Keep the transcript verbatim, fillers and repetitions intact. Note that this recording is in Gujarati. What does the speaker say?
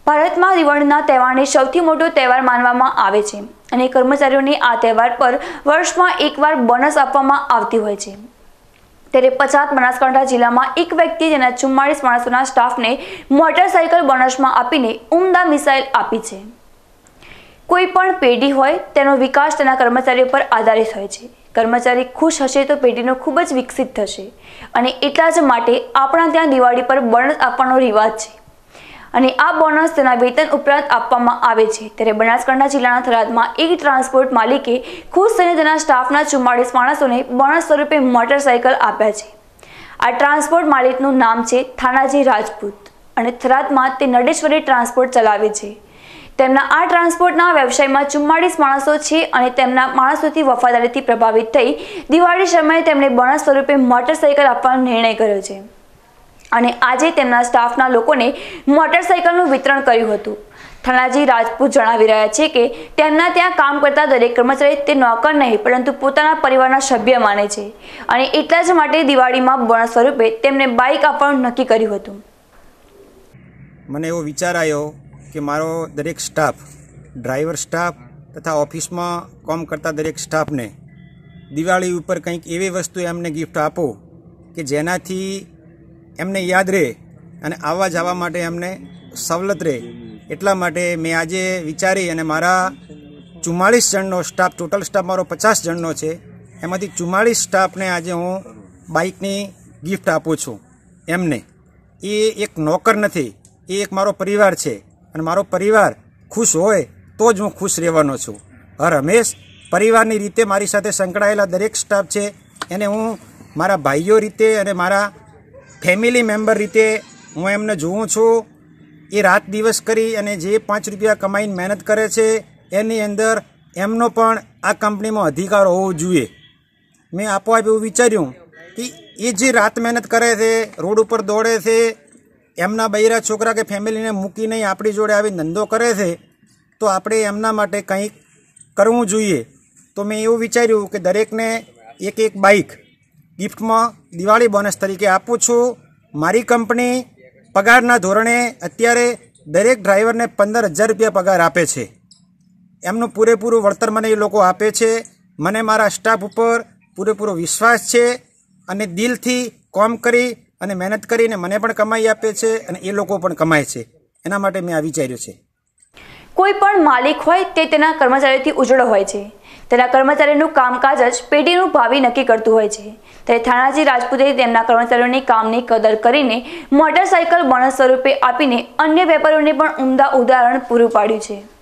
ભારતમાં દિવાળીના તહેવારને સૌથી મોટો તહેવાર માનવામાં આવે છે અને કર્મચારીઓને આ તહેવાર પર વર્ષમાં એકવાર બોનસ આપવામાં આવતી હોય છે। ત્યારે પછાત બનાસકાંઠા જિલ્લામાં એક વ્યક્તિએ તેના ચુમ્માળીસ માણસોના સ્ટાફને મોટરસાઇકલ બોનસમાં આપીને ઉમદા મિસાઇલ આપી છે। કોઈ પણ પેઢી હોય તેનો વિકાસ તેના કર્મચારીઓ પર આધારિત હોય છે। કર્મચારી ખુશ હશે તો પેઢીનો ખૂબ જ વિકસિત થશે અને એટલા જ માટે આપણા ત્યાં દિવાળી પર બોનસ આપવાનો રિવાજ છે અને આ બોનસ તેના વેતન ઉપરાંત આપવામાં આવે છે। ત્યારે બનાસકાંઠા જિલ્લાના થરાદમાં એક ટ્રાન્સપોર્ટ માલિકે ખુશ થઈને તેના સ્ટાફના ચુમ્માળીસ માણસોને બોનસ સ્વરૂપે મોટરસાઇકલ આપ્યા છે। આ ટ્રાન્સપોર્ટ માલિકનું નામ છે થાનાજી રાજપૂત અને થરાદમાં તે નડેશ્વરી ટ્રાન્સપોર્ટ ચલાવે છે। તેમના આ ટ્રાન્સપોર્ટના વ્યવસાયમાં ચુમ્માળીસ માણસો છે અને તેમના માણસોથી વફાદારીથી પ્રભાવિત થઈ દિવાળી સમયે તેમણે બોનસ સ્વરૂપે મોટરસાઇકલ આપવાનો નિર્ણય કર્યો છે અને આજે તેમના સ્ટાફના લોકોને મોટરસાઇકલનું વિતરણ કર્યું હતું। થાનાજી રાજપૂત જણાવી રહ્યા છે કે તેમના ત્યાં કામ કરતા દરેક કર્મચારી તે નોકર નહીં પરંતુ પોતાના પરિવારના સભ્ય માને છે અને એટલા જ માટે દિવાળીમાં બોનસ સ્વરૂપે તેમને બાઇક આપવાનું નક્કી કર્યું હતું। મને એવો વિચાર આવ્યો કે મારો દરેક સ્ટાફ, ડ્રાઈવર સ્ટાફ તથા ઓફિસમાં કામ કરતા દરેક સ્ટાફને દિવાળી ઉપર કંઈક એવી વસ્તુ એમને ગિફ્ટ આપો કે જેનાથી એમને યાદ રહે અને આવવા જવા માટે એમને સવલત રહે। એટલા માટે મેં આજે વિચારી અને મારા ચુમ્માળીસ જણનો સ્ટાફ, ટોટલ સ્ટાફ મારો પચાસ જણનો છે, એમાંથી ચુમ્માળીસ સ્ટાફને આજે હું બાઇકની ગિફ્ટ આપું છું એમને। એ એક નોકર નથી, એ એક મારો પરિવાર છે અને મારો પરિવાર ખુશ હોય તો જ હું ખુશ રહેવાનો છું। હર હંમેશ પરિવારની રીતે મારી સાથે સંકળાયેલા દરેક સ્ટાફ છે એને હું મારા ભાઈઓ રીતે અને મારા ફેમિલી મેમ્બર રીતે હું એમને જોઉં છું। એ રાત દિવસ કરી અને જે પાંચ રૂપિયા કમાઈને મહેનત કરે છે એની અંદર એમનો પણ આ કંપનીમાં અધિકાર હોવો જોઈએ। મેં આપોઆપ એવું વિચાર્યું કે એ જે રાત મહેનત કરે છે, રોડ ઉપર દોડે છે, એમના બૈરા છોકરા કે ફેમિલીને મૂકી નહીં આપણી જોડે આવી ધંધો કરે છે તો આપણે એમના માટે કંઈક કરવું જોઈએ। તો મેં એવું વિચાર્યું કે દરેકને એક એક બાઇક ગિફ્ટમાં દિવાળી બોનસ તરીકે આપું છું। મારી કંપની પગારના ધોરણે અત્યારે દરેક ડ્રાઈવરને પંદર હજાર રૂપિયા પગાર આપે છે। એમનું પૂરેપૂરું વળતર મને એ લોકો આપે છે। મને મારા સ્ટાફ ઉપર પૂરેપૂરો વિશ્વાસ છે અને દિલથી કામ કરી અને મહેનત કરીને મને પણ કમાઈ આપે છે અને એ લોકો પણ કમાય છે। એના માટે મેં આ વિચાર્યું છે। કોઈ પણ માલિક હોય તે તેના કર્મચારીઓથી ઉજળો હોય છે। તેના કર્મચારીનું કામકાજ જ પેઢીનું ભાવિ નક્કી કરતું હોય છે। ત્યારે થાનાજી રાજપૂતે તેમના કર્મચારીઓની કામની કદર કરીને મોટરસાઇકલ બોનસ સ્વરૂપે આપીને અન્ય વેપારીઓને પણ ઉમદા ઉદાહરણ પૂરું પાડ્યું છે।